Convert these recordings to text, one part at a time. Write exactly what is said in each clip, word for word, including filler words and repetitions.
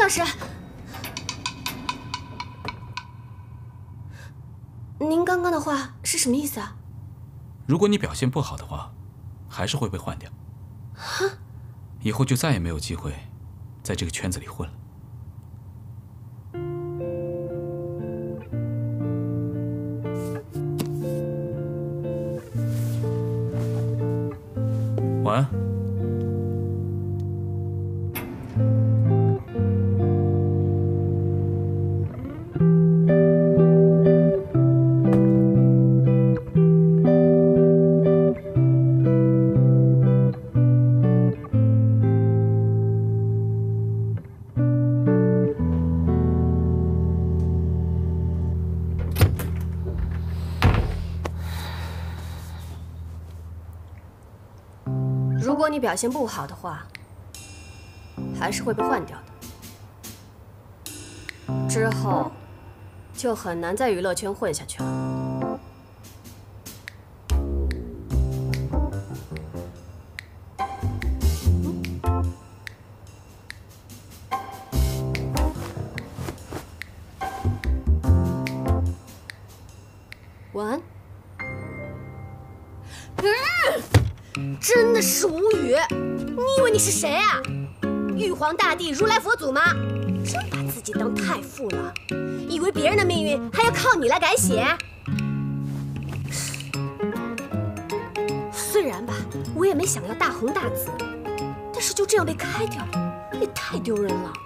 老师，您刚刚的话是什么意思啊？ 如果你表现不好的话，还是会被换掉。 哈？ 以后就再也没有机会在这个圈子里混了。晚安。 如果你表现不好的话，还是会被换掉的。之后就很难在娱乐圈混下去了。晚安。嗯，真的是无语！你以为你是谁啊？玉皇大帝、如来佛祖吗？真把自己当太傅了，以为别人的命运还要靠你来改写？虽然吧，我也没想要大红大紫，但是就这样被开掉，也太丢人了。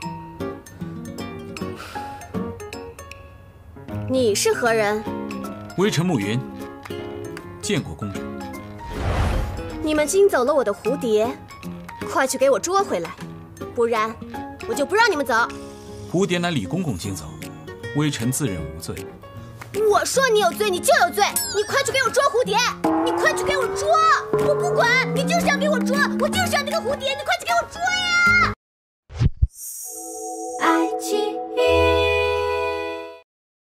你是何人？ 微臣暮云，见过公主。 你们惊走了我的蝴蝶，快去给我捉回来，不然我就不让你们走。 蝴蝶乃李公公惊走，微臣自认无罪。 我说你有罪，你就有罪！你快去给我捉蝴蝶！你快去给我捉！我不管，你就是要给我捉，我就是要那个蝴蝶，你快去给我捉呀！